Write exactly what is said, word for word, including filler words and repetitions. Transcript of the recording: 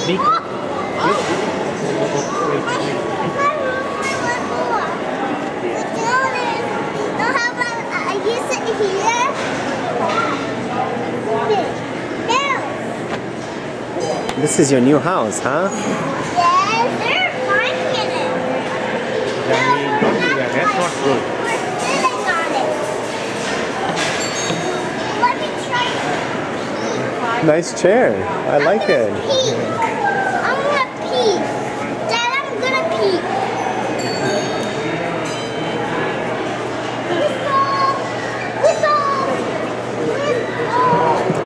Sneak. This is your new house, huh? Yes, they're climbing in it. Janvi, don't do that. That's not good. We're sitting on it. Let me try it. Nice chair. I like it. Pee.